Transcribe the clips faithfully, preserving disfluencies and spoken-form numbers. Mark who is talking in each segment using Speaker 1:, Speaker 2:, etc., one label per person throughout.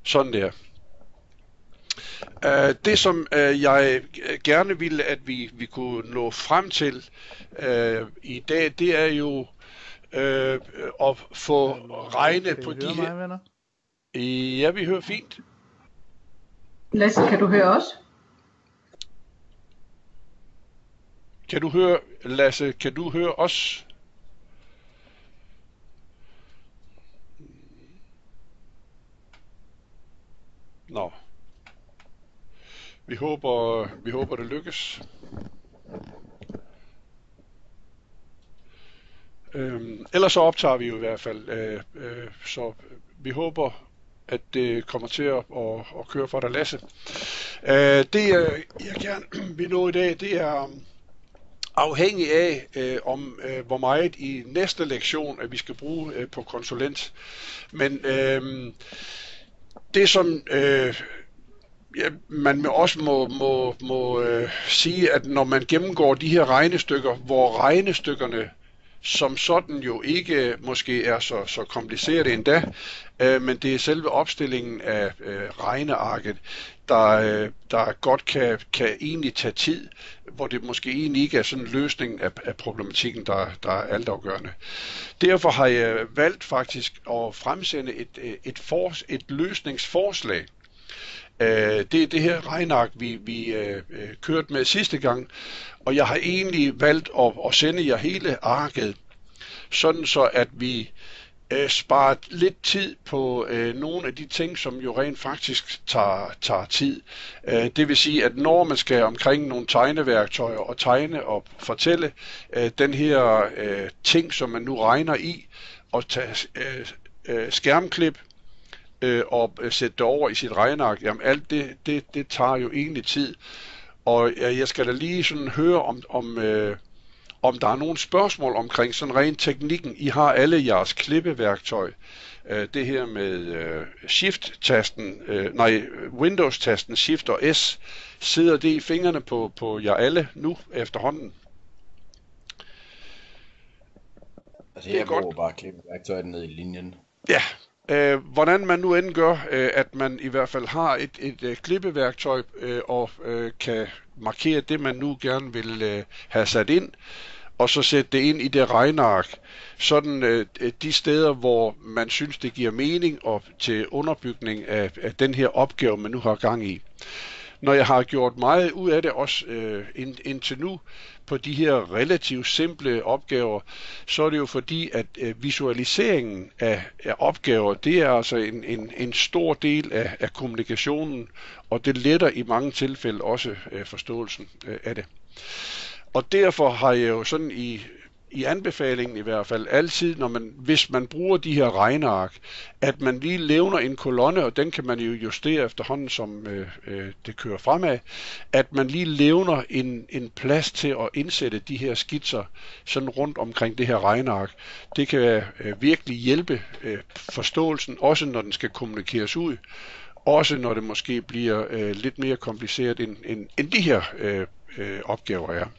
Speaker 1: Sådan der. Uh, det som uh, jeg gerne ville, at vi, vi kunne nå frem til uh, i dag, det er jo uh, at få regne på de her...
Speaker 2: Mig, venner?
Speaker 1: Ja, vi hører fint.
Speaker 3: Lasse, kan du høre os?
Speaker 1: Kan du høre, Lasse, kan du høre os? Nå. Vi håber, vi håber det lykkes. Øhm, ellers så optager vi jo i hvert fald, øh, øh, så vi håber, at det kommer til at, at, at køre for dig, Lasse. Øh, det jeg gerne vil nå i dag, det er afhængig af, øh, om øh, hvor meget i næste lektion, at vi skal bruge øh, på konsulent. Men øh, det som øh, ja, man også må, må, må øh, sige, at når man gennemgår de her regnestykker, hvor regnestykkerne som sådan jo ikke måske er så, så kompliceret endda, øh, men det er selve opstillingen af øh, regnearket, der, øh, der godt kan, kan egentlig tage tid, hvor det måske egentlig ikke er sådan en løsning af, af problematikken, der, der er altafgørende. Derfor har jeg valgt faktisk at fremsende et, et, for, et løsningsforslag. Det er det her regneark, vi, vi øh, kørte med sidste gang, og jeg har egentlig valgt at, at sende jer hele arket, sådan så at vi øh, sparer lidt tid på øh, nogle af de ting, som jo rent faktisk tager, tager tid. Øh, det vil sige, at når man skal omkring nogle tegneværktøjer og tegne og fortælle øh, den her øh, ting, som man nu regner i, og tage øh, øh, skærmklip, Øh, og sætte det over i sit regneark, jamen alt det, det, det tager jo egentlig tid. Og ja, jeg skal da lige sådan høre, om, om, øh, om der er nogle spørgsmål omkring sådan rent teknikken. I har alle jeres klippeværktøj. Øh, det her med øh, Shift-tasten, øh, nej, Windows-tasten, Shift og S, sidder det i fingrene på, på jer alle nu efterhånden?
Speaker 4: Altså jeg bruger bare klippeværktøjet ned i linjen.
Speaker 1: Ja. Øh, hvordan man nu end gør, øh, at man i hvert fald har et, et, et klippeværktøj øh, og øh, kan markere det, man nu gerne vil øh, have sat ind, og så sætte det ind i det regneark, sådan øh, de steder, hvor man synes, det giver mening og til underbygning af, af den her opgave, man nu har gang i. Når jeg har gjort meget ud af det også øh, ind, indtil nu på de her relativt simple opgaver, så er det jo fordi, at øh, visualiseringen af, af opgaver, det er altså en, en, en stor del af, af kommunikationen, og det letter i mange tilfælde også øh, forståelsen øh, af det. Og derfor har jeg jo sådan i i anbefalingen i hvert fald altid, når man, hvis man bruger de her regneark, at man lige levner en kolonne, og den kan man jo justere efterhånden, som øh, øh, det kører fremad, at man lige levner en, en plads til at indsætte de her skitser sådan rundt omkring det her regneark. Det kan øh, virkelig hjælpe øh, forståelsen, også når den skal kommunikeres ud, også når det måske bliver øh, lidt mere kompliceret, end, end, end de her øh, øh, opgaver er.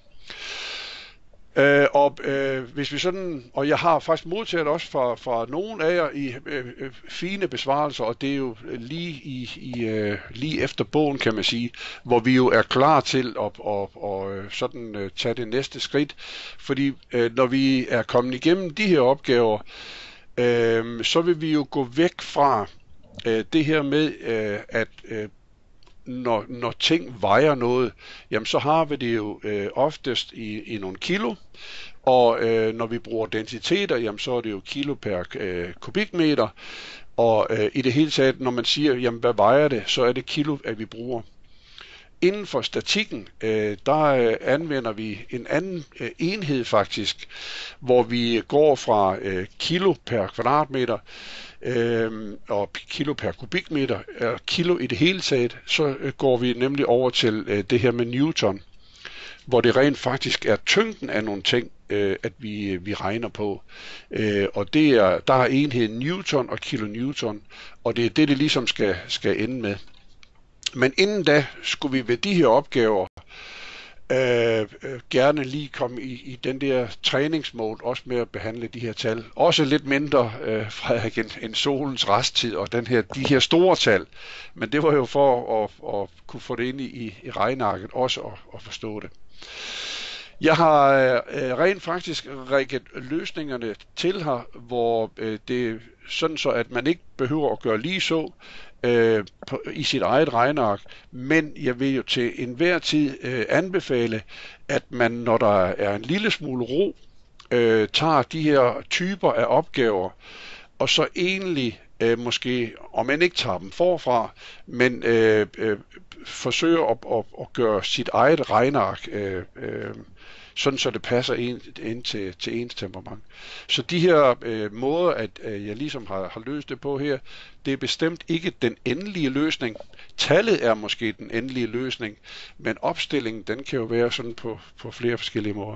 Speaker 1: Øh, og øh, hvis vi sådan, og jeg har faktisk modtaget også fra, fra nogle af jer i øh, øh, fine besvarelser, og det er jo lige i, i øh, lige efter bogen, kan man sige, hvor vi jo er klar til at og, og, sådan øh, tage det næste skridt, fordi øh, når vi er kommet igennem de her opgaver, øh, så vil vi jo gå væk fra øh, det her med øh, at øh, Når, når ting vejer noget, jamen så har vi det jo øh, oftest i, i nogle kilo, og øh, når vi bruger densiteter, jamen så er det jo kilo per øh, kubikmeter, og øh, i det hele taget, når man siger, jamen hvad vejer det, så er det kilo, at vi bruger. Inden for statikken, øh, der øh, anvender vi en anden øh, enhed faktisk, hvor vi går fra øh, kilo per kvadratmeter, Øh, og kilo per kubikmeter, og kilo i det hele taget, så øh, går vi nemlig over til øh, det her med newton, hvor det rent faktisk er tyngden af nogle ting, øh, at vi, vi regner på. Øh, og det er, der er enheden newton og kilonewton, og det er det, det ligesom skal, skal ende med. Men inden da skulle vi ved de her opgaver øh, øh, gerne lige komme i, i den der træningsmode, også med at behandle de her tal. Også lidt mindre, øh, Frederik, end, end solens resttid og den her, de her store tal. Men det var jo for at, at kunne få det ind i, i regnearket også at, at forstå det. Jeg har øh, rent faktisk rækket løsningerne til her, hvor øh, det sådan så, at man ikke behøver at gøre lige så øh, på, i sit eget regneark, men jeg vil jo til enhver tid øh, anbefale, at man, når der er en lille smule ro, øh, tager de her typer af opgaver, og så egentlig øh, måske, om man ikke tager dem forfra, men øh, øh, forsøger at, at, at gøre sit eget regneark øh, øh, sådan så det passer ind, ind til, til ens temperament. Så de her øh, måder, at øh, jeg ligesom har, har løst det på her, det er bestemt ikke den endelige løsning. Tallet er måske den endelige løsning, men opstillingen, den kan jo være sådan på, på flere forskellige måder.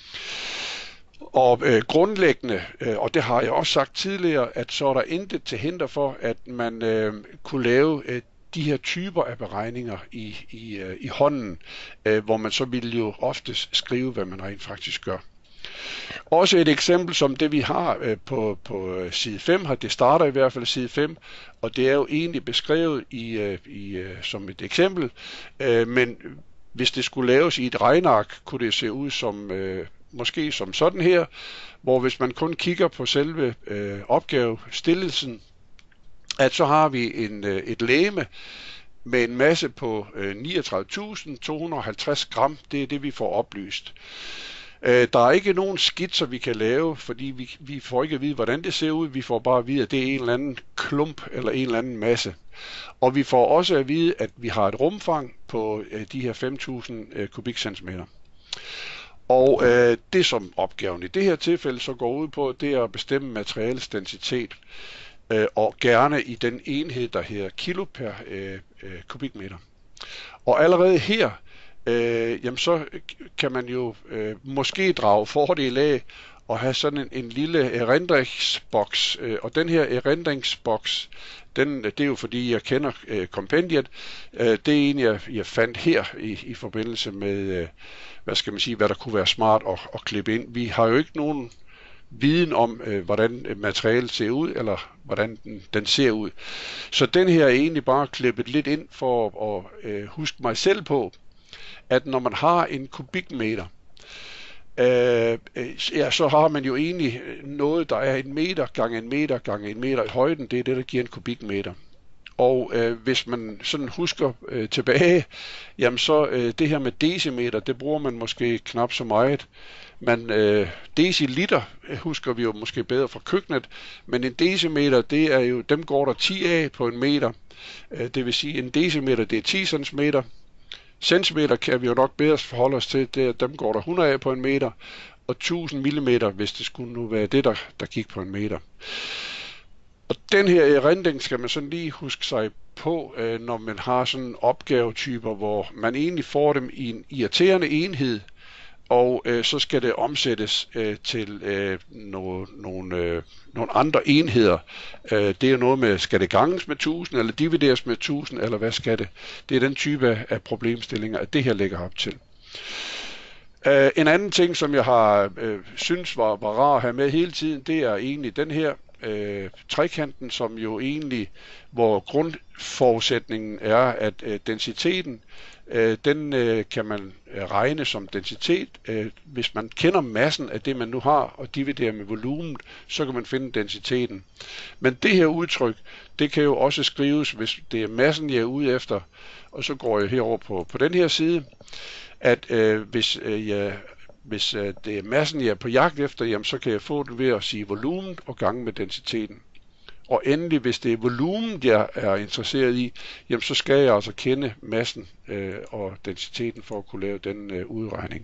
Speaker 1: Og øh, grundlæggende, øh, og det har jeg også sagt tidligere, at så er der intet til hinder for, at man øh, kunne lave øh, de her typer af beregninger i, i, øh, i hånden, øh, hvor man så ville jo oftest skrive, hvad man rent faktisk gør. Også et eksempel som det vi har øh, på, på side fem her, det starter i hvert fald side fem, og det er jo egentlig beskrevet i, øh, i, øh, som et eksempel, øh, men hvis det skulle laves i et regneark, kunne det se ud som øh, måske som sådan her, hvor hvis man kun kigger på selve øh, opgavestillelsen, at så har vi en, øh, et legeme med en masse på øh, niogtredive tusind to hundrede og halvtreds gram. Det er det, vi får oplyst. Øh, der er ikke nogen skitser, vi kan lave, fordi vi, vi får ikke at vide, hvordan det ser ud. Vi får bare at vide, at det er en eller anden klump eller en eller anden masse. Og vi får også at vide, at vi har et rumfang på øh, de her fem tusind øh, kubikcentimeter. Og øh, det som opgaven i det her tilfælde så går ud på, det er at bestemme materialets densitet. Øh, og gerne i den enhed, der hedder kilo per øh, øh, kubikmeter. Og allerede her, øh, jamen så kan man jo øh, måske drage fordel af at have sådan en, en lille erindringsboks. Øh, og den her erindringsboks, den, det er jo fordi, jeg kender øh, kompendiet. Øh, det er en, jeg, jeg fandt her i, i forbindelse med, øh, hvad skal man sige, hvad der kunne være smart at, at klippe ind. Vi har jo ikke nogen viden om, øh, hvordan materialet ser ud, eller hvordan den, den ser ud. Så den her er egentlig bare klippet lidt ind for at øh, huske mig selv på, at når man har en kubikmeter, øh, ja, så har man jo egentlig noget, der er en meter gange en meter gange en meter i højden. Det er det, der giver en kubikmeter. Og øh, hvis man sådan husker øh, tilbage, jamen så øh, det her med decimeter, det bruger man måske knap så meget. Men øh, deciliter husker vi jo måske bedre fra køkkenet, men en decimeter, det er jo, dem går der ti af på en meter. Øh, det vil sige, en decimeter, det er ti centimeter. Centimeter kan vi jo nok bedre forholde os til, det er, dem går der hundrede af på en meter, og tusind millimeter, hvis det skulle nu være det, der, der gik på en meter. Og den her erindring skal man sådan lige huske sig på, øh, når man har sådan opgavetyper, hvor man egentlig får dem i en irriterende enhed, og øh, så skal det omsættes øh, til øh, nogle, nogle, øh, nogle andre enheder. Øh, det er noget med, skal det ganges med tusind, eller divideres med tusind, eller hvad skal det? Det er den type af, af problemstillinger, at det her lægger op til. Øh, en anden ting, som jeg har øh, synes var, var rar at have med hele tiden, det er egentlig den her øh, trekanten, som jo egentlig, hvor grundforudsætningen er, at øh, densiteten, øh, den øh, kan man regne som densitet. Øh, hvis man kender massen af det, man nu har, og dividerer med volumen, så kan man finde densiteten. Men det her udtryk, det kan jo også skrives, hvis det er massen, jeg er ude efter, og så går jeg herover på, på den her side, at øh, hvis øh, jeg Hvis øh, det er massen, jeg er på jagt efter, jamen, så kan jeg få den ved at sige volumen og gange med densiteten. Og endelig, hvis det er volumen, jeg er interesseret i, jamen, så skal jeg altså kende massen øh, og densiteten for at kunne lave den øh, udregning.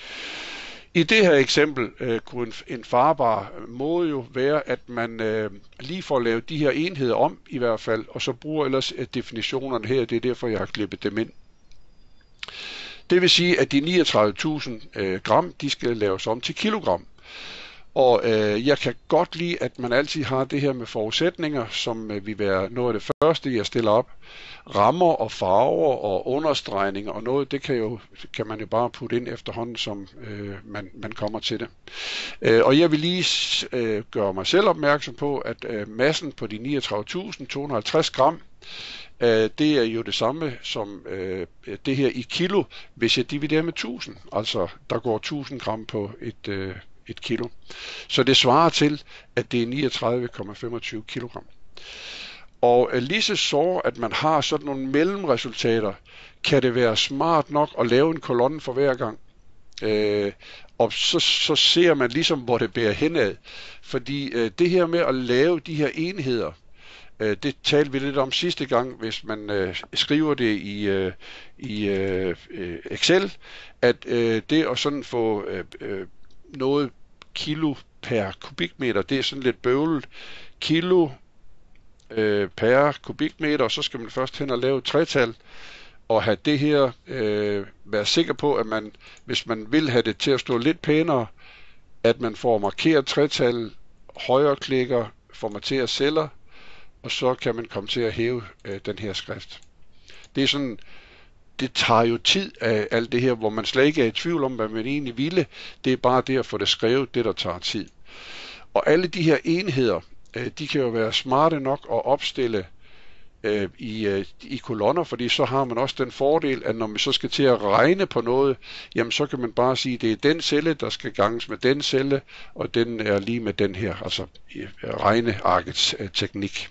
Speaker 1: I det her eksempel øh, kunne en, en farbar måde jo være, at man øh, lige får lavet de her enheder om i hvert fald, og så bruger ellers øh, definitionerne her. Det er derfor, jeg har klippet dem ind. Det vil sige, at de niogtredive tusind øh, gram, de skal laves om til kilogram. Og øh, jeg kan godt lide, at man altid har det her med forudsætninger, som øh, vil være noget af det første, jeg stiller op. Rammer og farver og understregninger og noget, det kan, jo, kan man jo bare putte ind efterhånden, som øh, man, man kommer til det. Øh, og jeg vil lige øh, gøre mig selv opmærksom på, at øh, massen på de niogtredive tusind to hundrede og halvtreds gram, øh, det er jo det samme som øh, det her i kilo, hvis jeg dividerer med tusind. Altså, der går tusind gram på et, øh, et kilo. Så det svarer til, at det er niogtredive komma femogtyve kilogram. Og lige så så, at man har sådan nogle mellemresultater, kan det være smart nok at lave en kolonne for hver gang. Øh, og så, så ser man ligesom, hvor det bærer henad. Fordi øh, det her med at lave de her enheder, øh, det talte vi lidt om sidste gang, hvis man øh, skriver det i, øh, i øh, Excel, at øh, det at sådan få øh, øh, noget kilo per kubikmeter, det er sådan lidt bøvlet. Kilo øh, per kubikmeter, og så skal man først hen og lave et tretal, og have det her, øh, være sikker på, at man, hvis man vil have det til at stå lidt pænere, at man får markeret tretal, højre klikker, formaterer celler, og så kan man komme til at hæve øh, den her skrift. Det er sådan, det tager jo tid af alt det her, hvor man slet ikke er i tvivl om, hvad man egentlig ville. Det er bare det at få det skrevet, det der tager tid. Og alle de her enheder, øh, de kan jo være smarte nok at opstille øh, i, øh, i kolonner, fordi så har man også den fordel, at når man så skal til at regne på noget, jamen så kan man bare sige, at det er den celle, der skal ganges med den celle, og den er lige med den her, altså regnearkets øh, teknik.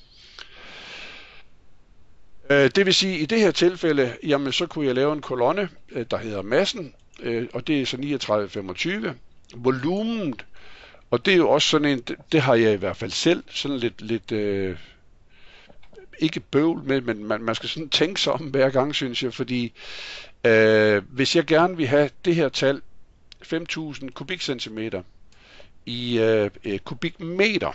Speaker 1: Det vil sige, at i det her tilfælde, jamen så kunne jeg lave en kolonne, der hedder massen, og det er så niogtredive komma femogtyve. Volumenet, og det er jo også sådan en, det har jeg i hvert fald selv, sådan lidt, lidt øh, ikke bøvl med, men man, man skal sådan tænke sig om hver gang, synes jeg, fordi øh, hvis jeg gerne vil have det her tal, fem tusind kubikcentimeter i øh, kubikmeter,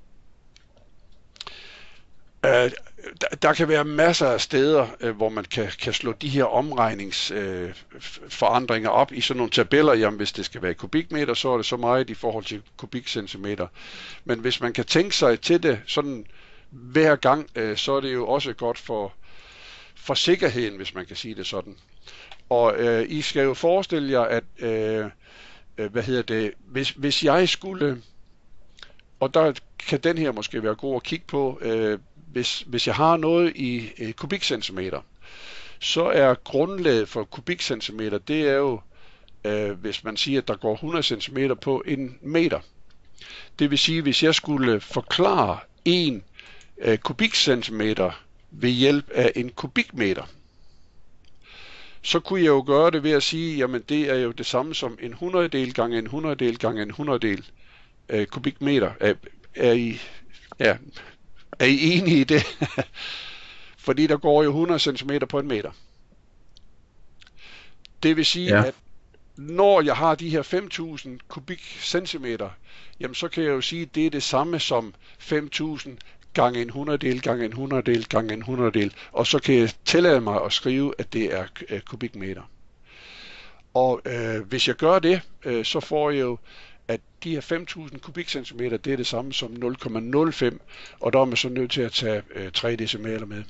Speaker 1: øh, Der, der kan være masser af steder, øh, hvor man kan, kan slå de her omregningsforandringer øh, op i sådan nogle tabeller. Jamen, hvis det skal være kubikmeter, så er det så meget i forhold til kubikcentimeter. Men hvis man kan tænke sig til det sådan hver gang, øh, så er det jo også godt for, for sikkerheden, hvis man kan sige det sådan. Og øh, I skal jo forestille jer, at øh, øh, hvad hedder det, hvis, hvis jeg skulle, og der kan den her måske være god at kigge på, øh, Hvis, hvis jeg har noget i eh, kubikcentimeter, så er grundlaget for kubikcentimeter, det er jo, eh, hvis man siger, at der går hundrede centimeter på en meter. Det vil sige, hvis jeg skulle forklare en eh, kubikcentimeter ved hjælp af en kubikmeter, så kunne jeg jo gøre det ved at sige, jamen det er jo det samme som en hundreddel gange en hundreddel gange en hundreddel eh, kubikmeter. Er, er I... Ja... Er I enige i det? Fordi der går jo hundrede centimeter på en meter. Det vil sige, ja. At når jeg har de her fem tusind kubikcentimeter, jamen så kan jeg jo sige, at det er det samme som fem tusind gange en hundreddel gange en hundreddel gange en hundreddel. Og så kan jeg tillade mig at skrive, at det er kubikmeter. Og øh, hvis jeg gør det, øh, så får jeg jo at de her fem tusind kubikcentimeter, det er det samme som nul komma nul fem, og der er man så nødt til at tage øh, tre decimaler med.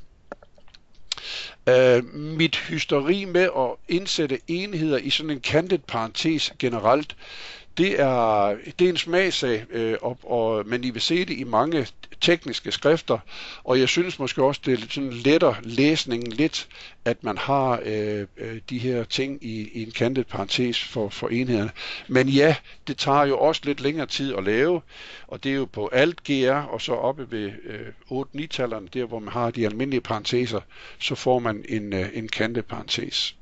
Speaker 1: Øh, mit hysteri med at indsætte enheder i sådan en kantet parentes generelt, det er, det er en smagsag, øh, og, og, men I vil se det i mange tekniske skrifter, og jeg synes måske også, det er sådan letter læsningen lidt, at man har øh, de her ting i, i en kantet parentes for, for enhederne. Men ja, det tager jo også lidt længere tid at lave, og det er jo på alt G R, og så oppe ved øh, otte ni-tallerne, der hvor man har de almindelige parenteser, så får man en, øh, en kantet parentes.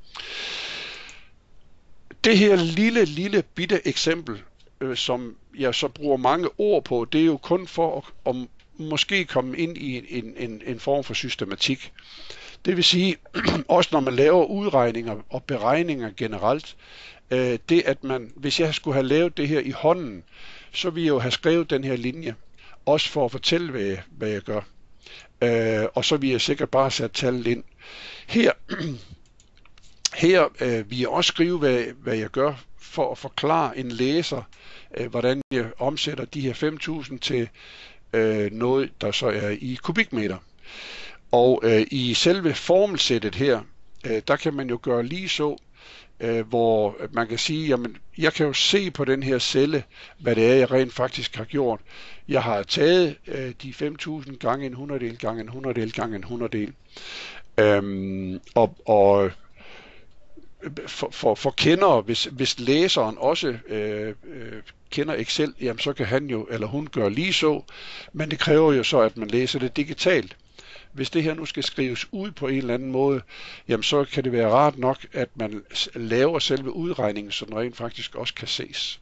Speaker 1: Det her lille, lille bitte eksempel, øh, som jeg så bruger mange ord på, det er jo kun for at, at måske komme ind i en, en, en form for systematik. Det vil sige, også når man laver udregninger og beregninger generelt, øh, det at man, hvis jeg skulle have lavet det her i hånden, så ville jeg jo have skrevet den her linje, også for at fortælle, hvad jeg, hvad jeg gør. Øh, og så ville jeg sikkert bare sætte tallet ind. Her... Her øh, vil jeg også skrive, hvad, hvad jeg gør for at forklare en læser, øh, hvordan jeg omsætter de her fem tusind til øh, noget, der så er i kubikmeter. Og øh, i selve formelsættet her, øh, der kan man jo gøre lige så, øh, hvor man kan sige, jamen, jeg kan jo se på den her celle, hvad det er, jeg rent faktisk har gjort. Jeg har taget øh, de fem tusind gange en hundreddel, gange en hundreddel, gange en hundreddel. Øhm, og og for, for, for kendere, hvis, hvis læseren også øh, øh, kender Excel, jamen så kan han jo, eller hun gøre lige så, men det kræver jo så, at man læser det digitalt. Hvis det her nu skal skrives ud på en eller anden måde, jamen så kan det være rart nok, at man laver selve udregningen, så den rent faktisk også kan ses.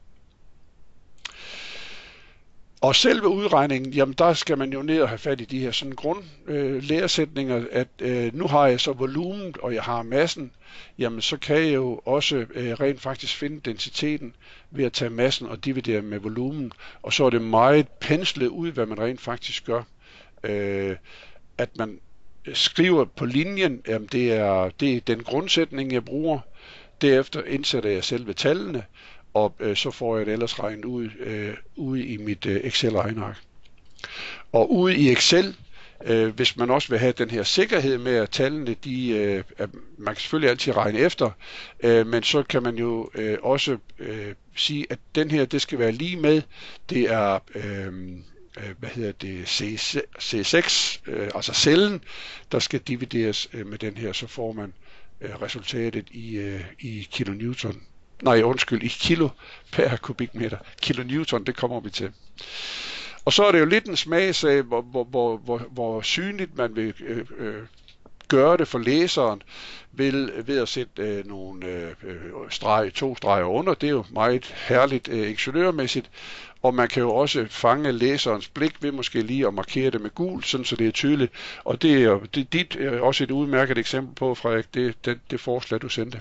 Speaker 1: Og selve udregningen, jamen der skal man jo ned og have fat i de her sådan grundlæresætninger, øh, at øh, nu har jeg så volumen, og jeg har massen, jamen så kan jeg jo også øh, rent faktisk finde densiteten ved at tage massen og dividere med volumen, og så er det meget penslet ud, hvad man rent faktisk gør. Øh, at man skriver på linjen, jamen det er, det er den grundsætning, jeg bruger, derefter indsætter jeg selve tallene, og øh, så får jeg det ellers regnet ud øh, ude i mit øh, Excel-regneark. Og ude i Excel, øh, hvis man også vil have den her sikkerhed med, at tallene, de, øh, at man kan selvfølgelig altid regne efter, øh, men så kan man jo øh, også øh, sige, at den her, det skal være lige med, det er, øh, hvad hedder det, C seks, øh, altså cellen, der skal divideres øh, med den her, så får man øh, resultatet i, øh, i kilonewton. Nej, undskyld, i kilo per kubikmeter. Kilonewton, det kommer vi til. Og så er det jo lidt en smagsag, hvor, hvor, hvor, hvor, hvor synligt man vil øh, øh, gøre det for læseren, vil, ved at sætte øh, nogle øh, streg, to streger under. Det er jo meget herligt øh, ingeniørmæssigt. Og man kan jo også fange læserens blik ved måske lige at markere det med gul, sådan så det er tydeligt. Og det er jo det, dit er også et udmærket eksempel på, Frederik, det, det, det forslag, du sendte.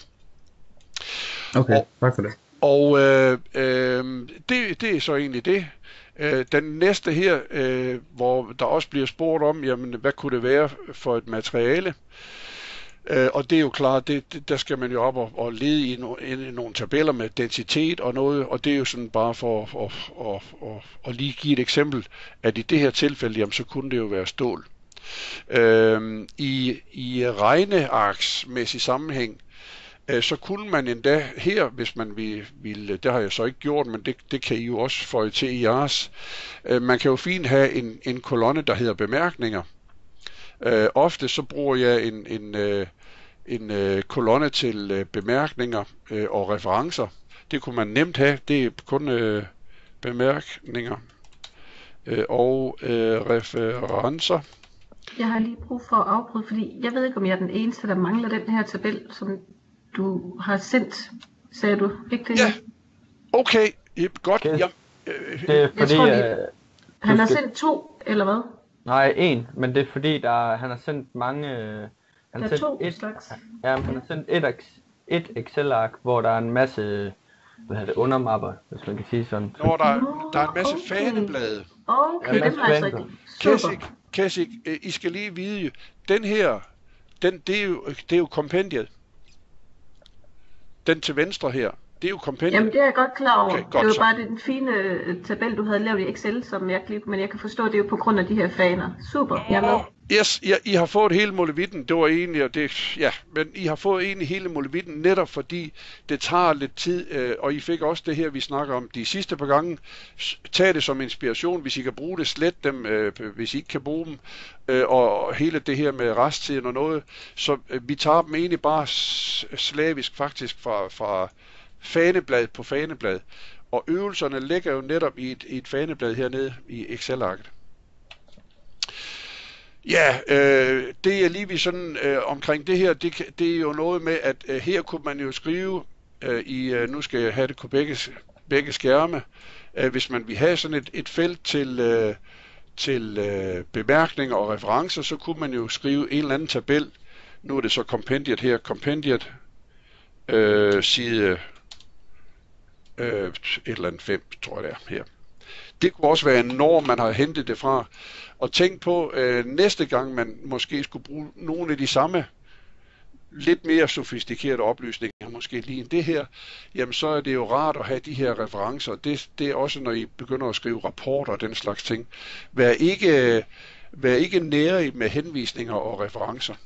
Speaker 2: Okay,
Speaker 1: og,
Speaker 2: tak for det.
Speaker 1: Og øh, øh, det, det er så egentlig det. Øh, den næste her, øh, hvor der også bliver spurgt om, jamen, hvad kunne det være for et materiale? Øh, og det er jo klart, det, det, der skal man jo op og, og lede i, no, i nogle tabeller med densitet og noget, og det er jo sådan bare for at, at, at, at, at lige give et eksempel, at i det her tilfælde, jamen, så kunne det jo være stål. Øh, I i regnearksmæssig sammenhæng, så kunne man endda her, hvis man ville, ville, det har jeg så ikke gjort, men det, det kan I jo også føje til i jeres, man kan jo fint have en, en kolonne, der hedder bemærkninger. Uh, ofte så bruger jeg en, en, uh, en uh, kolonne til uh, bemærkninger uh, og referencer. Det kunne man nemt have, det er kun uh, bemærkninger uh, og uh, referencer.
Speaker 3: Jeg har lige brug for at afbryde, fordi jeg ved ikke, om jeg er den eneste, der mangler den her tabel, som du har sendt, sagde du, ikke det?
Speaker 1: Ja, okay, yep, godt.
Speaker 2: Okay.
Speaker 1: Ja.
Speaker 2: Det er fordi,
Speaker 3: jeg tror,
Speaker 2: øh,
Speaker 3: han har
Speaker 2: skal...
Speaker 3: sendt to, eller hvad?
Speaker 2: Nej, en, men det er fordi, der, han har sendt mange... Øh, han
Speaker 3: der er
Speaker 2: sendt
Speaker 3: to
Speaker 2: et,
Speaker 3: slags.
Speaker 2: Ja, han har sendt et, et Excel-ark, hvor der er en masse hvad hedder det, undermapper, hvis man kan sige sådan.
Speaker 1: Når der, der er en masse okay. faneblade.
Speaker 3: Okay,
Speaker 2: ja,
Speaker 3: dem har jeg så ikke.
Speaker 1: Kessik, Kessik, I skal lige vide, den her, den, det, er jo, det er jo kompendiet. Den til venstre her, det er jo kompendiet.
Speaker 3: Jamen det er jeg godt klar over.
Speaker 1: Okay, godt,
Speaker 3: det er jo
Speaker 1: så.
Speaker 3: bare den fine tabel, du havde lavet i Excel, som jeg klippede, men jeg kan forstå, det er jo på grund af de her faner. Super, jeg er med.
Speaker 1: Yes, ja, I har fået hele molevitten, det var egentlig, og det, ja, men I har fået egentlig hele molevitten netop fordi det tager lidt tid, øh, og I fik også det her, vi snakker om de sidste par gange. Tag det som inspiration, hvis I kan bruge det, slet dem, øh, hvis I ikke kan bruge dem, øh, og hele det her med resttiden og noget, så øh, vi tager dem egentlig bare slavisk faktisk fra, fra faneblad på faneblad, og øvelserne ligger jo netop i et, i et faneblad hernede i Excel-arket. Ja, øh, det er lige vi sådan øh, omkring det her, det, det er jo noget med, at øh, her kunne man jo skrive øh, i, øh, nu skal jeg have det på begge, begge skærme, øh, hvis man vil have sådan et, et felt til, øh, til øh, bemærkninger og referencer, så kunne man jo skrive en eller anden tabel. Nu er det så kompendiet her, kompendiet øh, side øh, et eller andet fem, tror jeg det er her. Det kunne også være en norm, man har hentet det fra. Og tænk på, øh, næste gang man måske skulle bruge nogle af de samme lidt mere sofistikerede oplysninger, måske lige end det her, jamen så er det jo rart at have de her referencer. Det, det er også, når I begynder at skrive rapporter og den slags ting. Vær ikke, vær ikke nære med henvisninger og referencer.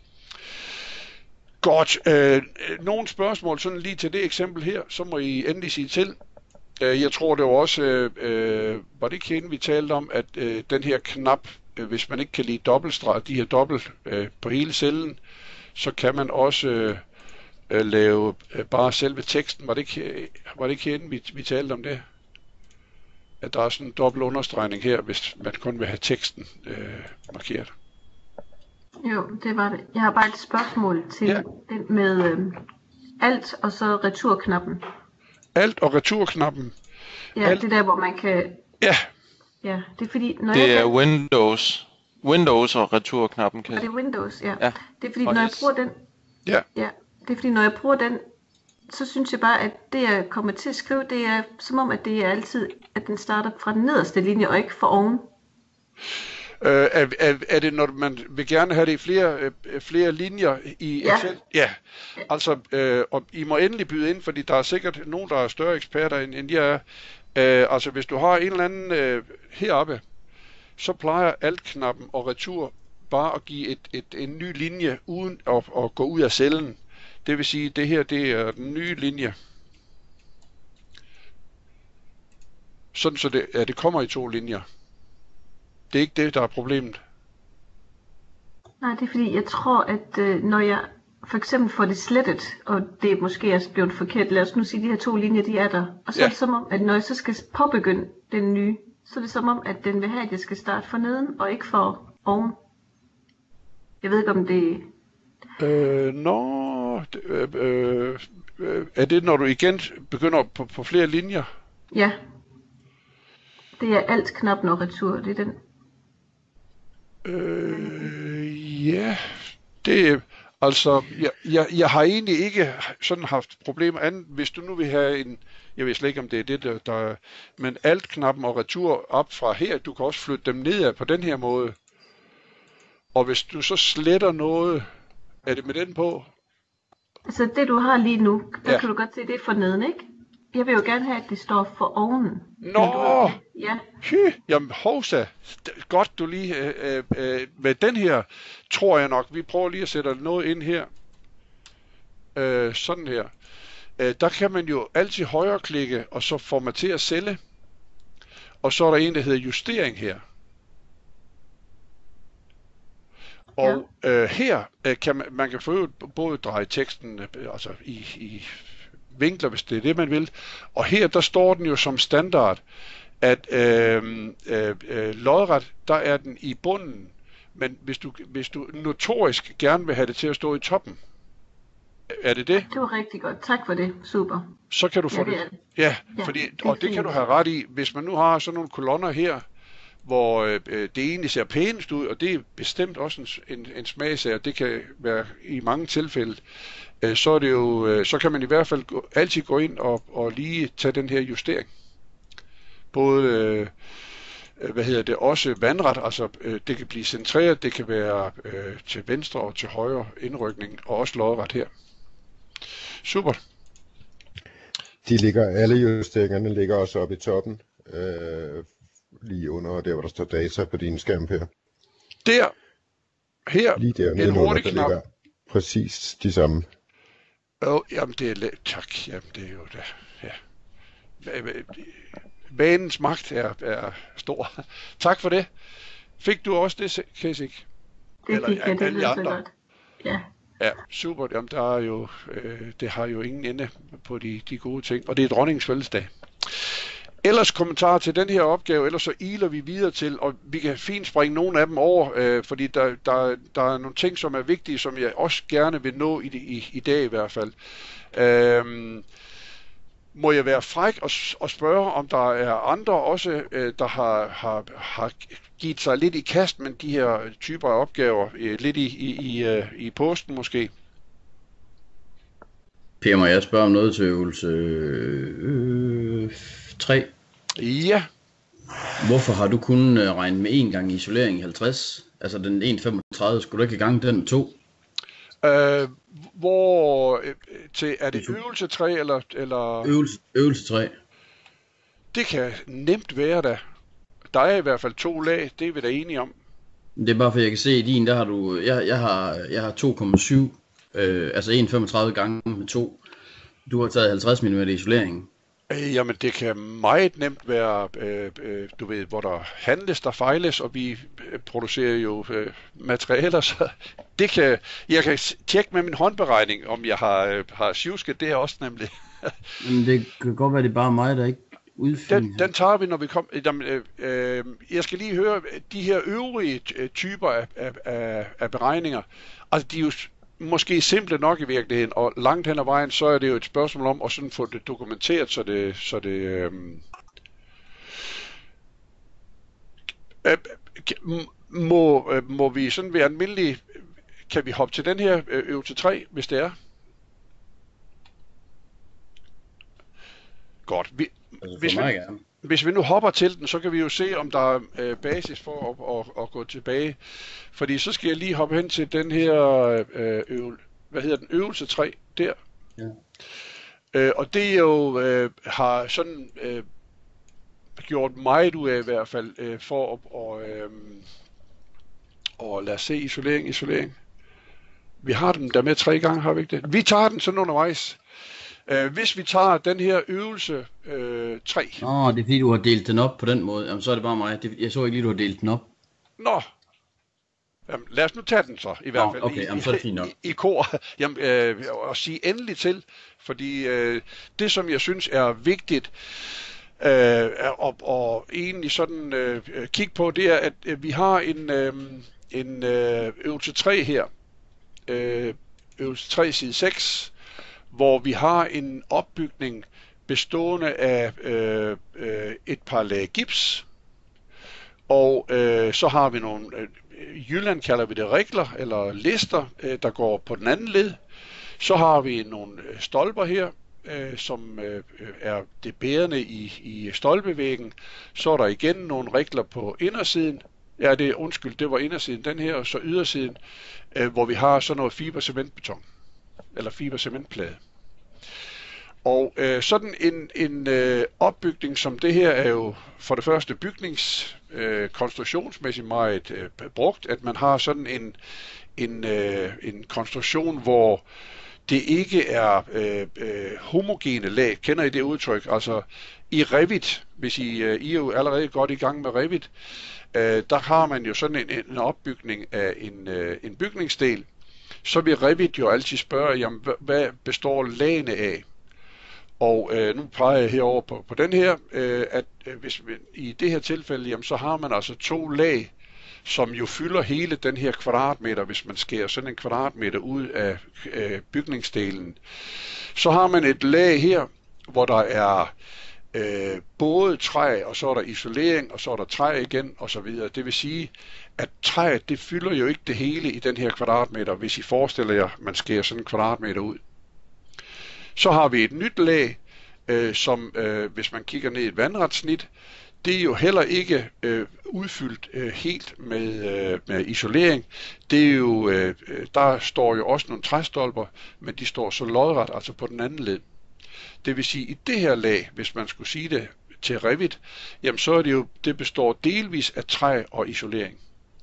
Speaker 1: Godt. Øh, nogle spørgsmål sådan lige til det eksempel her, så må I endelig sige til. Øh, jeg tror det var også, øh, var det ikke hende, vi talte om, at øh, den her knap, øh, hvis man ikke kan lide dobbeltstreg, de her dobbelt øh, på hele cellen, så kan man også øh, øh, lave øh, bare selve teksten. Var det ikke, var det ikke hende, vi, vi talte om det? At der er sådan en dobbelt understregning her, hvis man kun vil have teksten øh, markeret.
Speaker 3: Jo, det var det. Jeg har bare et spørgsmål til ja. den med øh, alt og så returknappen.
Speaker 1: Alt og returknappen.
Speaker 3: Ja,
Speaker 1: alt.
Speaker 3: Det der, hvor man kan...
Speaker 1: Ja.
Speaker 3: Ja, det er fordi... Når
Speaker 5: det
Speaker 3: jeg
Speaker 5: er
Speaker 3: kan...
Speaker 5: Windows. Windows og returknappen. Kan...
Speaker 3: Og det er Windows, ja.
Speaker 5: ja.
Speaker 3: Det er fordi,
Speaker 5: og
Speaker 3: når
Speaker 5: yes.
Speaker 3: jeg bruger den...
Speaker 1: Ja.
Speaker 3: Ja, det er fordi, når jeg bruger den, så synes jeg bare, at det, jeg kommer til at skrive, det er som om, at det er altid, at den starter fra den nederste linje, og ikke fra oven.
Speaker 1: Øh, er, er, er det, når man vil gerne have det i flere, øh, flere linjer i
Speaker 3: Ja.
Speaker 1: Excel? Ja. Altså, øh, og I må endelig byde ind, fordi der er sikkert nogen, der er større eksperter, end, end jeg er. Øh, altså, hvis du har en eller anden øh, heroppe, så plejer alt-knappen og retur bare at give et, et, en ny linje, uden at, at gå ud af cellen. Det vil sige, at det her, det er den nye linje. Sådan, så det, ja, det kommer i to linjer. Det er ikke det, der er problemet.
Speaker 3: Nej, det er fordi, jeg tror, at øh, når jeg for eksempel får det slettet, og det er måske også blevet forkert, lad os nu sige, at de her to linjer, de er der. Og så ja. er det som om, at når jeg så skal påbegynde den nye, så er det som om, at den vil have, at jeg skal starte fra neden, og ikke fra oven. Jeg ved ikke, om det...
Speaker 1: Øh, nå, øh, øh, øh, er det, når du igen begynder på, på flere linjer?
Speaker 3: Ja. Det er alt-knappen og retur, det er den.
Speaker 1: Øh, ja, det altså, jeg, jeg, jeg har egentlig ikke sådan haft problemer andet, hvis du nu vil have en, jeg ved slet ikke om det er det der, der men alt-knappen og retur op fra her, du kan også flytte dem nedad på den her måde. Og hvis du så sletter noget, er det med den på?
Speaker 3: Altså det du har lige nu, der
Speaker 1: Ja.
Speaker 3: kan du godt se, det er for neden, ikke? Jeg vil jo gerne have, at det står for oven.
Speaker 1: Nå!
Speaker 3: Ja.
Speaker 1: Hy, jamen hovsa, godt du lige, øh, øh, med den her, tror jeg nok, vi prøver lige at sætte noget ind her, øh, sådan her, øh, der kan man jo altid højreklikke, og så formatere celle, og så er der en, der hedder justering her. Og ja. øh, her øh, kan man, man kan få både dreje teksten øh, altså i, i vinkler, hvis det er det, man vil, og her, der står den jo som standard, at øh, øh, øh, lodret, der er den i bunden, men hvis du, hvis du notorisk gerne vil have det til at stå i toppen, er det det?
Speaker 3: Det var rigtig godt. Tak for det. Super.
Speaker 1: Så kan du få
Speaker 3: Ja,
Speaker 1: det.
Speaker 3: det er det.
Speaker 1: Ja,
Speaker 3: Ja,
Speaker 1: fordi,
Speaker 3: det er
Speaker 1: og det
Speaker 3: fint.
Speaker 1: kan du have ret i. Hvis man nu har sådan nogle kolonner her, hvor øh, det egentlig ser pænest ud, og det er bestemt også en, en, en smagsag, og det kan være i mange tilfælde, øh, så er det jo, øh, så kan man i hvert fald gå, altid gå ind og, og lige tage den her justering. Både, øh, hvad hedder det, også vandret, altså øh, det kan blive centreret, det kan være øh, til venstre og til højre indrykning, og også lodret her. Super.
Speaker 6: De ligger, alle justeringerne ligger også oppe i toppen, øh, lige under der, hvor der står data på din skærm her.
Speaker 1: Der, her,
Speaker 6: Lige der,
Speaker 1: en
Speaker 6: nedenunder,
Speaker 1: hurtig
Speaker 6: der
Speaker 1: knap.
Speaker 6: ligger præcis de samme.
Speaker 1: Oh, jamen det er let. Tak. Jamen det er jo det. Ja. Vanens magt er, er stor. Tak for det. Fik du også det, Kessik?
Speaker 3: Det
Speaker 1: Eller,
Speaker 3: fik jeg, det
Speaker 1: alle
Speaker 3: lyder så
Speaker 1: andre?
Speaker 3: godt. Ja.
Speaker 1: Ja, super. Jamen, der er jo, øh, det har jo ingen ende på de, de gode ting. Og det er dronningens fødselsdag. Ellers kommentarer til den her opgave, ellers så iler vi videre til, og vi kan fint springe nogle af dem over, øh, fordi der, der, der er nogle ting, som er vigtige, som jeg også gerne vil nå i, i, i dag i hvert fald. Øh, må jeg være fræk og, og spørge, om der er andre også, øh, der har, har, har givet sig lidt i kast med de her typer af opgaver, øh, lidt i, i, i, øh, i posten måske?
Speaker 4: Per, må jeg spørge om noget til øvelse øh, tre?
Speaker 1: Ja.
Speaker 4: Hvorfor har du kun øh, regnet med en gang isolering i halvtreds? Altså den en komma femogtredive, skulle du ikke i gang den to?
Speaker 1: Øh, hvor øh, til, er det øvelse tre eller, eller?
Speaker 4: Øvelse, øvelse tre.
Speaker 1: Det kan nemt være der. Der er i hvert fald to lag, det er vi da enige om.
Speaker 4: Det er bare for jeg kan se i din, der har du, jeg, jeg har, jeg har to komma syv, øh, altså en komma femogtredive gange med to. Du har taget halvtreds millimeter isolering.
Speaker 1: Øh, jamen det kan meget nemt være, øh, øh, du ved, hvor der handles, der fejles, og vi øh, producerer jo øh, materialer, så det kan, jeg kan tjekke med min håndberegning, om jeg har, øh, har sjusket det også nemlig.
Speaker 4: Men det kan godt være, det er bare mig, der ikke udfylder.
Speaker 1: Den, den tager vi, når vi kommer. Øh, øh, jeg skal lige høre, de her øvrige typer af, af, af, af beregninger, altså de er jo måske simple nok i virkeligheden, og langt hen ad vejen, så er det jo et spørgsmål om at sådan få det dokumenteret, så det, så det øh, øh, må, øh, må vi sådan være almindelige, kan vi hoppe til den her øvelse tre, hvis det er? Godt. Vi,
Speaker 4: altså
Speaker 1: hvis, vi, hvis vi nu hopper til den, så kan vi jo se, om der er øh, basis for at, at, at gå tilbage. Fordi så skal jeg lige hoppe hen til den her øh, øvel, hvad hedder den, øvelse tre, der.
Speaker 4: Ja.
Speaker 1: Øh, og det jo øh, har sådan øh, gjort meget ud af i hvert fald, øh, for at og, øh, og lad os se, isolering, isolering. Vi har den der med tre gange, har vi ikke det? Vi tager den sådan undervejs. Uh, hvis vi tager den her øvelse uh, tre.
Speaker 4: Nå, det er fordi du har delt den op på den måde. Jamen, så er det bare mig. Det, jeg så ikke lige, du har delt den op.
Speaker 1: Nå. Jamen, lad os nu tage den så, i hvert
Speaker 4: Nå,
Speaker 1: fald.
Speaker 4: okay,
Speaker 1: i,
Speaker 4: jamen, så er det fint nok.
Speaker 1: I, i kor. Jamen, uh, og sige endelig til, fordi uh, det, som jeg synes er vigtigt, uh, og, og egentlig sådan uh, kigge på, det er, at uh, vi har en, uh, en uh, øvelse tre her. Uh, øvelse tre, side seks. Hvor vi har en opbygning bestående af øh, øh, et par lag gips, og øh, så har vi nogle, øh, i Jylland kalder vi det regler, eller lister, øh, der går på den anden led. Så har vi nogle stolper her, øh, som øh, er det bærende i, i stolpevæggen. Så er der igen nogle regler på indersiden. Ja, det undskyld, det var indersiden, den her, og så ydersiden, øh, hvor vi har sådan noget fibercementbeton. Eller fibercementplade. Og øh, sådan en, en øh, opbygning som det her er jo for det første bygnings øh, konstruktionsmæssigt meget øh, brugt, at man har sådan en, en, øh, en konstruktion, hvor det ikke er øh, øh, homogene lag. Kender I det udtryk? Altså i Revit, hvis I, øh, I er jo allerede godt i gang med Revit, øh, der har man jo sådan en, en opbygning af en, øh, en bygningsdel. Så vil Revit jo altid spørge, jamen, hvad består lagene af? Og øh, nu peger jeg herover på, på den her, øh, at øh, hvis vi, i det her tilfælde, jamen, så har man altså to lag, som jo fylder hele den her kvadratmeter, hvis man skærer sådan en kvadratmeter ud af øh, bygningsdelen. Så har man et lag her, hvor der er øh, både træ, og så er der isolering, og så er der træ igen, og så videre. Det vil sige, at træet, det fylder jo ikke det hele i den her kvadratmeter, hvis I forestiller jer, at man skærer sådan en kvadratmeter ud. Så har vi et nyt lag, øh, som øh, hvis man kigger ned i et vandretsnit, det er jo heller ikke øh, udfyldt øh, helt med, øh, med isolering. Det er jo, øh, der står jo også nogle træstolper, men de står så lodret, altså på den anden led. Det vil sige, at i det her lag, hvis man skulle sige det til Revit, jamen så er det jo, det består delvis af træ og isolering.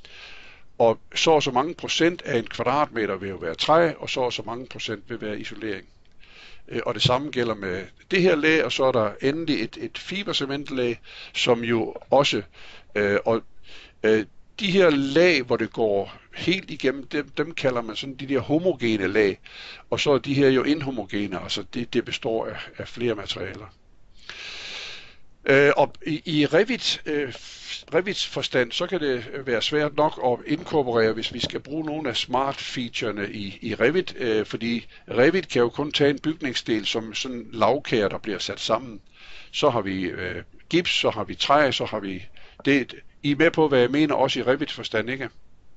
Speaker 1: Og så og så mange procent af en kvadratmeter vil jo være træ, og så og så mange procent vil være isolering. Og det samme gælder med det her lag, og så er der endelig et, et fibercementlag, som jo også, øh, og øh, de her lag, hvor det går helt igennem, dem, dem kalder man sådan de der homogene lag, og så er de her jo inhomogene, altså det, det består af, af flere materialer. Øh, og i, i Revit, øh, Revits forstand, så kan det være svært nok at inkorporere, hvis vi skal bruge nogle af smart-featurene i, i Revit, øh, fordi Revit kan jo kun tage en bygningsdel som sådan en lavkage, der bliver sat sammen. Så har vi øh, gips, så har vi træ, så har vi det. I er med på, hvad jeg mener, også i Revits forstand, ikke?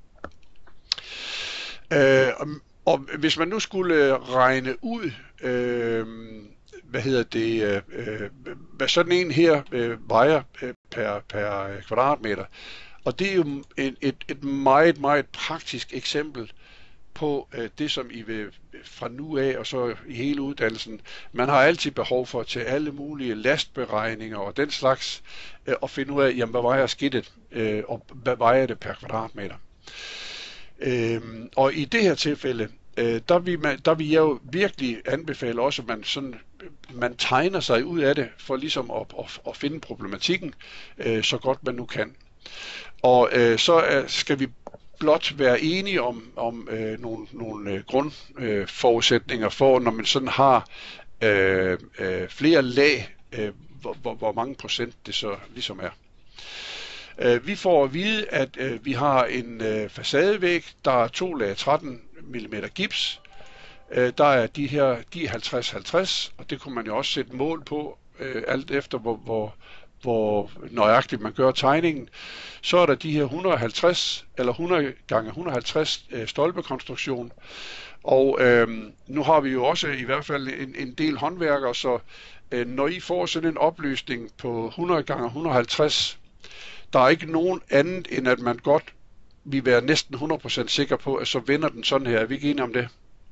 Speaker 1: Øh, og, og hvis man nu skulle regne ud, øh, hvad hedder det, øh, hvad sådan en her øh, vejer øh, per, per kvadratmeter. Og det er jo et, et, et meget, meget praktisk eksempel. på øh, det, som I vil fra nu af og så i hele uddannelsen. Man har altid behov for at tage alle mulige lastberegninger og den slags, øh, og finde ud af, jamen, hvad vejer skidtet, øh, og hvad vejer det per kvadratmeter. Øh, og i det her tilfælde, øh, der, vil man, der vil jeg jo virkelig anbefale også, at man, sådan, man tegner sig ud af det, for ligesom at, at, at finde problematikken, øh, så godt man nu kan. Og øh, så øh, skal vi blot være enige om, om øh, nogle, nogle øh, grundforudsætninger øh, for, når man sådan har øh, øh, flere lag, øh, hvor, hvor, hvor mange procent det så ligesom er. Øh, vi får at vide, at øh, vi har en øh, facadevæg, der er to lag tretten millimeter gips. Øh, der er de her, de er halvtreds halvtreds, og det kunne man jo også sætte mål på, øh, alt efter hvor, hvor hvor nøjagtigt man gør tegningen. Så er der de her et hundrede og halvtreds eller hundrede gange et hundrede og halvtreds øh, stolpekonstruktion. Og øh, nu har vi jo også i hvert fald en, en del håndværkere, så øh, når I får sådan en opløsning på hundrede gange et hundrede og halvtreds, der er ikke nogen andet, end at man godt vil være næsten hundrede procent sikker på, at så vender den sådan her. Er vi ikke enige om det?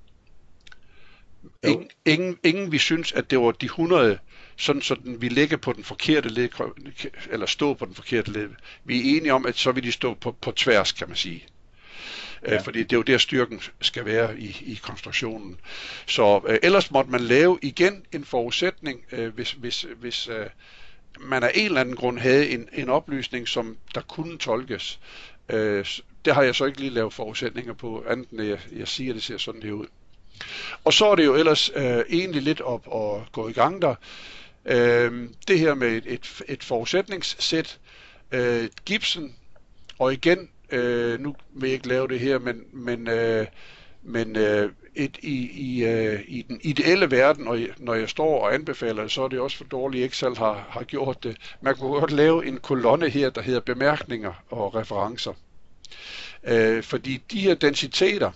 Speaker 1: Ingen, ingen, ingen vi synes, at det var de hundrede, sådan så den vi ligger på den forkerte led, eller stå på den forkerte led. Vi er enige om, at så vil de stå på, på tværs, kan man sige. Ja. Øh, fordi det er jo der styrken skal være i, i konstruktionen. Så øh, ellers måtte man lave igen en forudsætning, øh, hvis, hvis, hvis øh, man af en eller anden grund havde en, en oplysning, som der kunne tolkes. Øh, det har jeg så ikke lige lavet forudsætninger på, andet end jeg, jeg siger, at det ser sådan her ud. Og så er det jo ellers øh, egentlig lidt op og gå i gang der. Øh, det her med et, et, et forudsætningssæt, øh, gipsen, og igen, øh, nu vil jeg ikke lave det her, men, men, øh, men øh, et, i, i, øh, i den ideelle verden, og når jeg står og anbefaler det, så er det også for dårligt, at Excel har, har gjort det. Man kunne godt lave en kolonne her, der hedder bemærkninger og referencer. Øh, fordi de her densiteter,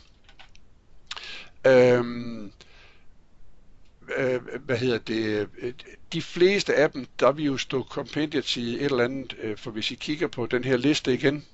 Speaker 1: Øhm, øh, hvad hedder det, de fleste af dem, der vil jo stå compendiet i et eller andet, øh, for hvis I kigger på den her liste igen,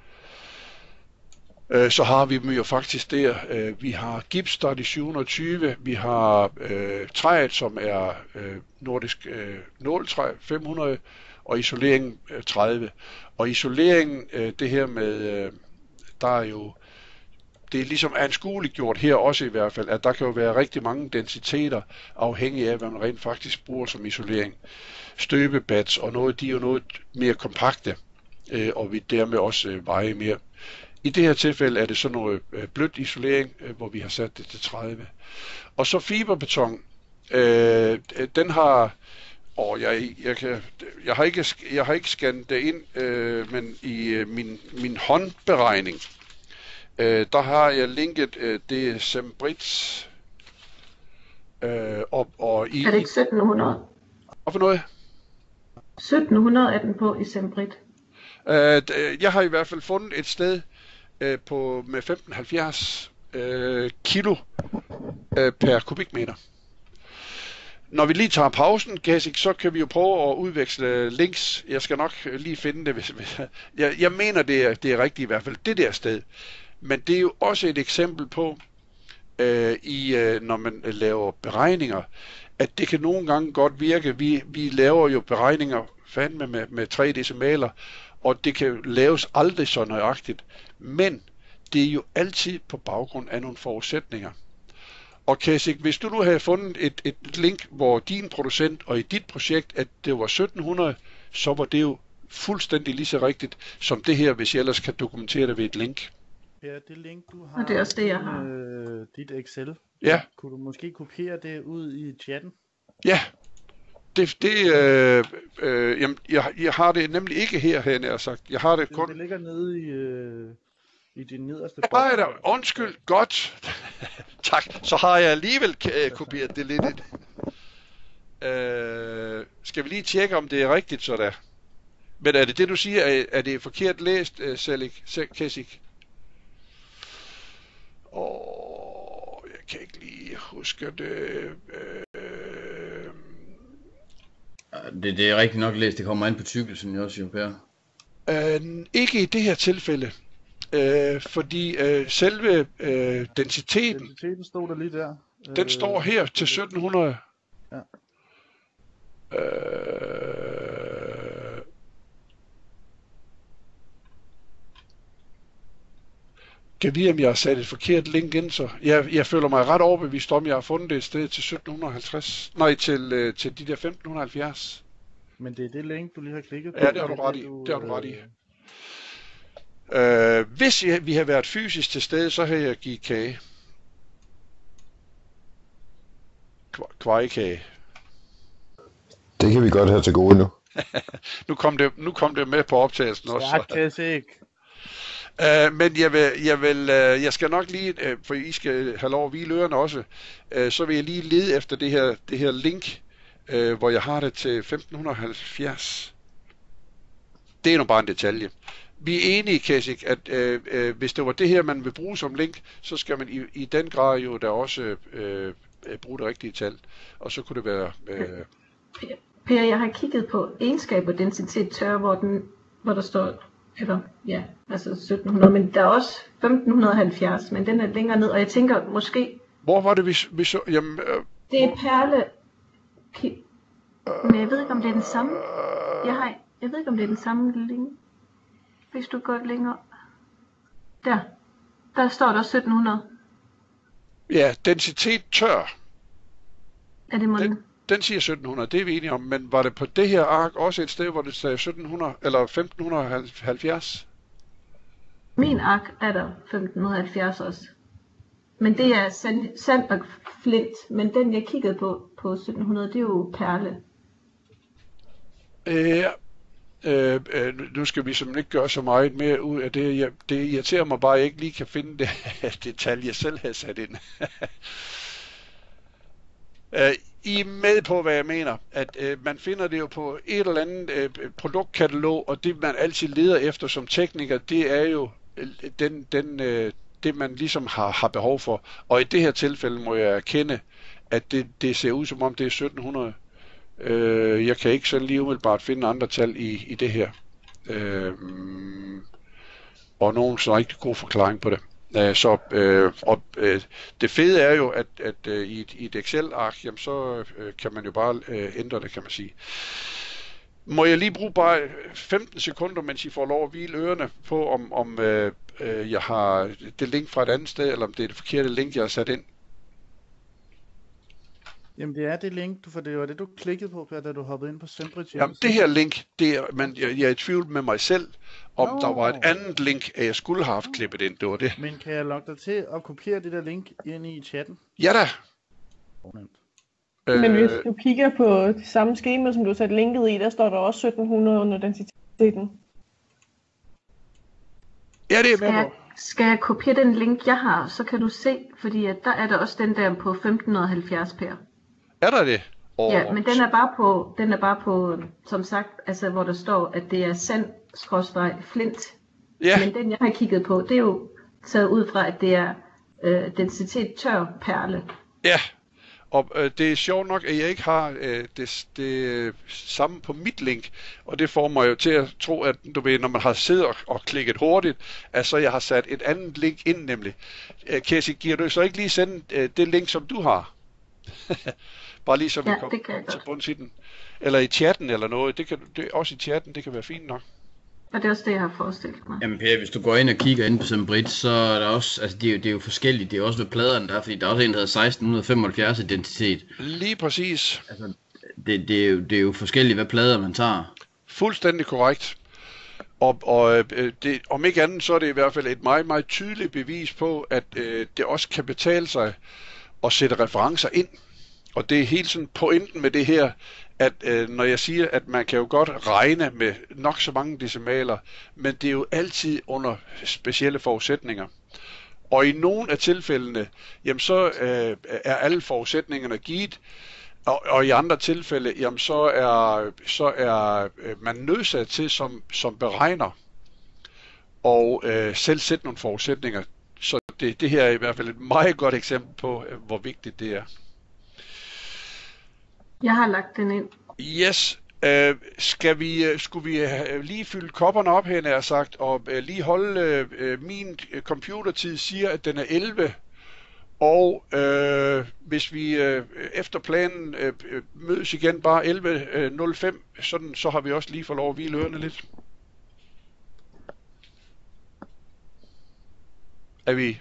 Speaker 1: øh, så har vi dem jo faktisk der. Øh, vi har gips, der er de syv hundrede og tyve, vi har øh, træet, som er øh, nordisk øh, nåletræ, fem hundrede, og isolering øh, tredive. Og isoleringen, øh, det her med, øh, der er jo det er ligesom anskueligt gjort her også i hvert fald, at der kan jo være rigtig mange densiteter, afhængig af, hvad man rent faktisk bruger som isolering. Støbebats og noget, de er jo noget mere kompakte, øh, og vi dermed også øh, veje mere. I det her tilfælde er det sådan noget øh, blødt isolering, øh, hvor vi har sat det til tredive. Og så fiberbeton, øh, den har, åh, jeg, jeg, kan, jeg, har ikke, jeg har ikke scannet det ind, øh, men i øh, min, min håndberegning, Øh, der har jeg linket øh, det Sembrits øh, op og i...
Speaker 3: Er det ikke sytten hundrede?
Speaker 1: Hvad for noget?
Speaker 3: sytten hundrede er den på i Sembrit.
Speaker 1: Øh, jeg har i hvert fald fundet et sted øh, på med femten halvfjerds øh, kilo øh, per kubikmeter. Når vi lige tager pausen, Gassik, så kan vi jo prøve at udveksle links. Jeg skal nok lige finde det. Hvis, jeg, jeg mener, det er, det er rigtigt i hvert fald, det der sted. Men det er jo også et eksempel på, øh, i, øh, når man laver beregninger, at det kan nogle gange godt virke. Vi, vi laver jo beregninger fandme med, med tre decimaler, og det kan laves aldrig så nøjagtigt. Men det er jo altid på baggrund af nogle forudsætninger. Og Kasik, hvis du nu havde fundet et, et link, hvor din producent og i dit projekt, at det var sytten hundrede, så var det jo fuldstændig lige så rigtigt som det her, hvis jeg ellers kan dokumentere det ved et link.
Speaker 7: Ja, det link, du har,
Speaker 3: og det er også det, jeg har.
Speaker 7: Øh, dit Excel.
Speaker 1: Ja.
Speaker 7: Kunne du måske kopiere det ud i chatten?
Speaker 1: Ja, det, det øh, øh, jamen, jeg, jeg har det nemlig ikke her, havde jeg sagt. Jeg har det kun...
Speaker 7: Det ligger nede i, øh, i din nederste
Speaker 1: boks. Nej, undskyld, godt. Tak, så har jeg alligevel øh, kopieret det lidt ind. Øh, skal vi lige tjekke, om det er rigtigt, så der. Men er det det, du siger, er, er det forkert læst, uh, Selik, Kasik? Åh, jeg kan ikke lige huske det. Øh...
Speaker 4: Det, det er rigtig nok læst. Det kommer ind på tykkelsen også, jo, Per.
Speaker 1: Øh, ikke i det her tilfælde. øh, fordi øh, selve øh, densiteten,
Speaker 7: Densiteten stod der lige der.
Speaker 1: den
Speaker 7: Øh,
Speaker 1: står her til sytten hundrede.
Speaker 7: Ja.
Speaker 1: Øh, kan vide, om jeg har sat et forkert link ind, så jeg, jeg føler mig ret overbevist om, at jeg har fundet det et sted til sytten halvtreds. Nej, til, øh, til de der femten halvfjerds.
Speaker 7: Men det er det link, du lige har klikket på.
Speaker 1: Ja, det har du ret i. Det har du ret i. Øh, hvis jeg, vi havde været fysisk til stede, så havde jeg givet kage. Kva- Kvejkage.
Speaker 6: Det kan vi godt have til gode nu.
Speaker 1: Nu kom det, nu kom det med på optagelsen også.
Speaker 7: Ja, Kessik.
Speaker 1: Uh, men jeg vil, jeg vil, uh, jeg skal nok lige, uh, for I skal have lov at hvile ørerne også, uh, så vil jeg lige lede efter det her, det her link, uh, hvor jeg har det til femten halvfjerds. Det er nu bare en detalje. Vi er enige, Kessik, at uh, uh, hvis det var det her, man vil bruge som link, så skal man i, i den grad jo da også uh, bruge det rigtige tal. Og så kunne det være... Uh,
Speaker 3: Per, jeg har kigget på egenskab og densitet tør, hvor, den, hvor der står, eller ja, altså sytten hundrede, men der er også femten halvfjerds, men den er længere ned, og jeg tænker måske...
Speaker 1: Hvor var det, vi, vi så... Jamen, øh,
Speaker 3: det er perle... Ki- men jeg ved ikke, om det er den samme. Jeg, har, jeg ved ikke, om det er den samme link. Hvis du går længere... Der. Der står der sytten hundrede.
Speaker 1: Ja, densitet tør.
Speaker 3: Er det måden?
Speaker 1: Den, den siger sytten hundrede, det er vi enige om, men var det på det her ark også et sted, hvor det sagde sytten hundrede eller femten halvfjerds?
Speaker 3: Min ark er der femten halvfjerds også. Men det er sand, sand og flint, men den jeg kiggede på på sytten hundrede, det er jo perle.
Speaker 1: Ja, øh, øh, nu skal vi simpelthen ikke gøre så meget mere ud af det. Jeg, det irriterer mig bare, at jeg ikke lige kan finde det detalje, jeg selv har sat ind. øh, I er med på, hvad jeg mener, at øh, man finder det jo på et eller andet øh, produktkatalog, og det man altid leder efter som tekniker, det er jo øh, den, den, øh, det man ligesom har, har behov for. Og i det her tilfælde må jeg erkende, at det, det ser ud som om det er sytten hundrede. Øh, jeg kan ikke sådan lige umiddelbart finde andre tal i, i det her. Øh, og nogen så rigtig god forklaring på det. Uh, så øh, og, øh, det fede er jo, at, at øh, i, et, i et Excel-ark, jamen, så øh, kan man jo bare øh, ændre det, kan man sige. Må jeg lige bruge bare femten sekunder, mens I får lov at hvile ørerne på, om, om øh, øh, jeg har det link fra et andet sted, eller om det er det forkerte link, jeg har sat ind.
Speaker 7: Jamen det er det link, du, for det var det, du klikkede på, Per, da du hoppede ind på Sembrich.
Speaker 1: Jamen det her link, det er, men jeg, jeg er i tvivl med mig selv, om
Speaker 7: Nå.
Speaker 1: der var et andet link, at jeg skulle have haft klippet ind, det var det.
Speaker 7: Men kan jeg logge dig til at kopiere det der link ind i chatten?
Speaker 1: Ja da.
Speaker 8: Men hvis
Speaker 1: Øh,
Speaker 8: du kigger på det samme skema, som du har sat linket i, der står der også sytten hundrede under densiteten.
Speaker 1: ja, det er
Speaker 3: Skal
Speaker 1: med
Speaker 3: jeg,
Speaker 1: på.
Speaker 3: skal jeg kopiere den link, jeg har, så kan du se, fordi at der er der også den der på femten halvfjerds per.
Speaker 1: Er der det? Oh,
Speaker 3: Ja, men den er bare på, den er bare på, som sagt, altså hvor der står, at det er sand skråstreg flint.
Speaker 1: ja.
Speaker 3: Men den jeg har kigget på, det er jo taget ud fra, at det er øh, densitet tør perle.
Speaker 1: Ja, og øh, det er sjovt nok, at jeg ikke har øh, det, det samme på mit link, og det får mig jo til at tro, at du ved, når man har siddet og, og klikket hurtigt, at så jeg har sat et andet link ind nemlig. Øh, Casey, giver du så ikke lige sende øh, det link, som du har? Bare lige så vi
Speaker 3: Ja,
Speaker 1: kommer
Speaker 3: det kan jeg
Speaker 1: til
Speaker 3: godt.
Speaker 1: bunds i den. Eller i chatten eller noget, det kan, det, også i chatten, det kan være fint nok.
Speaker 3: Og det er også det, jeg har forestillet mig.
Speaker 4: Jamen Per, hvis du går ind og kigger ind på Sembrich, så er der også, altså det er, jo, det er jo forskelligt, det er også ved pladerne der, fordi der er også en, der hedder seksten femoghalvfjerds identitet.
Speaker 1: Lige præcis.
Speaker 4: Altså, det, det, er jo, det er jo forskelligt, hvad plader man tager.
Speaker 1: Fuldstændig korrekt. Og, og øh, det, om ikke andet, så er det i hvert fald et meget, meget tydeligt bevis på, at øh, det også kan betale sig at sætte referencer ind. Og det er helt sådan pointen med det her, at øh, når jeg siger, at man kan jo godt regne med nok så mange decimaler, men det er jo altid under specielle forudsætninger. Og i nogle af tilfældene, jamen så øh, er alle forudsætningerne givet, og, og i andre tilfælde, jamen så er, så er man nødsat til som, som beregner og øh, selv sætte nogle forudsætninger. Så det, det her er i hvert fald et meget godt eksempel på, hvor vigtigt det er.
Speaker 3: Jeg har lagt den ind.
Speaker 1: Yes, Øh, skal vi, øh, skulle vi øh, lige fylde kopperne op, hen er sagt, og øh, lige holde øh, min øh, computertid siger, at den er elleve, og øh, hvis vi øh, efter planen øh, øh, mødes igen bare elleve nul fem, sådan, så har vi også lige fået lov at hvile ørerne lidt. Er vi?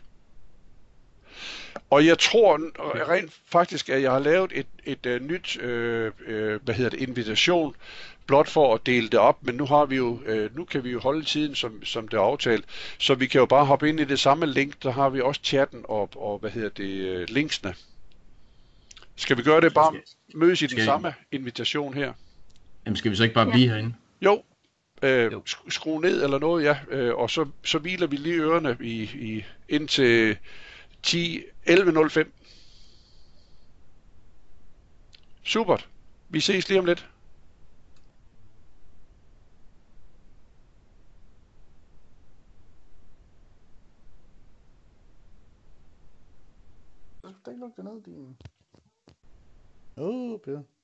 Speaker 1: Og jeg tror rent faktisk, at jeg har lavet et, et, et nyt øh, øh, hvad hedder det, invitation, blot for at dele det op, men nu har vi jo, øh, nu kan vi jo holde tiden, som, som det er aftalt, så vi kan jo bare hoppe ind i det samme link, der har vi også chatten og, og hvad hedder det, linksene. Skal vi gøre det bare mødes i den samme invitation her?
Speaker 4: Jamen skal vi så ikke bare blive herinde?
Speaker 1: Jo, øh, sk- skru ned eller noget, ja, øh, og så, så hviler vi lige ørerne i, i, indtil ti elleve nul fem. Supert. Vi ses lige om lidt.
Speaker 7: Så skal du ikke lukke det ned, din... Åh, oh, Per.